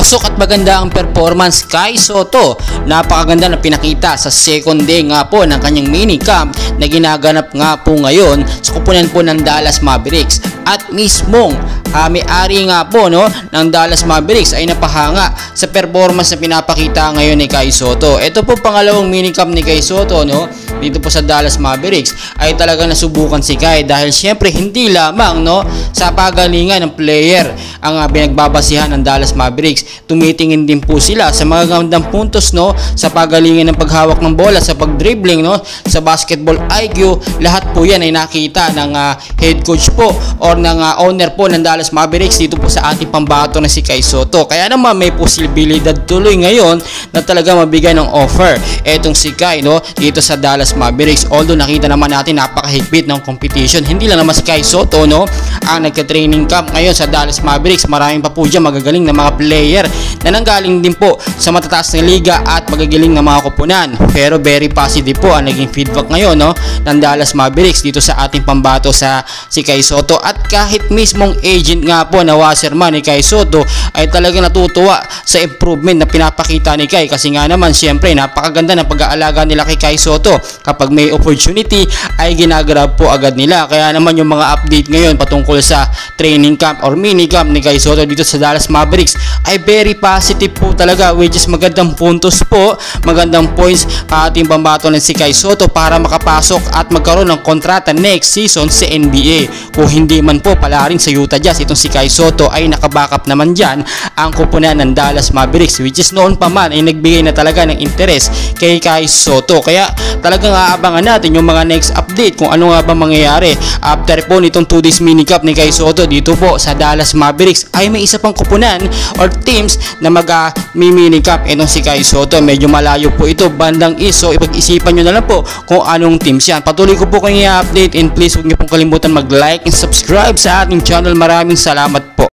Pasok at maganda ang performance kay Soto. Napakaganda na pinakita sa second day nga po ng kanyang minicamp na ginaganap nga po ngayon sa kupunan po ng Dallas Mavericks. At mismong may-ari nga po ng Dallas Mavericks ay napahanga sa performance na pinapakita ngayon ni Kai Soto. Ito po pangalawang minicamp ni Kai Soto dito po sa Dallas Mavericks ay talagang nasubukan si Kai dahil syempre hindi lamang sa pagalingan ng player ang binagbabasihan ng Dallas Mavericks. Tumitingin din po sila sa mga gandang puntos sa pagalingan ng paghawak ng bola, sa pagdribbling, sa basketball IQ. Lahat po yan ay nakita ng head coach po or ng owner po ng Dallas Mavericks dito po sa ating pambato na si Kai Soto. Kaya naman may posibilidad tuloy ngayon na talaga mabigay ng offer etong si Kai dito sa Dallas Mavericks. Although nakita naman natin napakahigpit ng competition. Hindi lang naman si Kai Soto ang nagka-training camp ngayon sa Dallas Mavericks. Maraming pa po dyan magagaling na mga player na nanggaling din po sa matataas na liga at magagaling na mga kupunan. Pero very positive po ang naging feedback ngayon ng Dallas Mavericks dito sa ating pambato sa si Kai Soto. At kahit mismong agent nga po na washerman ni Kai Soto ay talaga natutuwa sa improvement na pinapakita ni Kai, kasi nga naman syempre napakaganda ng pag-aalaga nila kay Kai Soto. Kapag may opportunity ay ginagrab po agad nila. Kaya naman yung mga update ngayon patungkol sa training camp or mini camp ni Kai Soto dito sa Dallas Mavericks ay very positive po talaga, which is magandang puntos po, magandang points pa ating pambato ng si Kai Soto para makapasok at magkaroon ng kontrata next season sa NBA. Kung hindi man po pala rin sa Utah Jazz itong si Kai Soto ay nakabackup naman dyan ang kupunan ng Dallas Mavericks, which is noon pa man ay nagbigay na talaga ng interest kay Kai Soto. Kaya talagang aabangan natin yung mga next update kung ano nga ba mangyayari after po nitong 2 days minicamp ni Kai Soto dito po sa Dallas Mavericks. Ay may isa pang kupunan or teams na minicamp itong si Kai Soto. Medyo malayo po ito, bandang east, so ipag-isipan nyo na lang po kung anong teams yan. Patuloy ko po kayo i-update, and please huwag nyo pong kalimutan mag-like and subscribe sa ating channel. Maraming salamat po.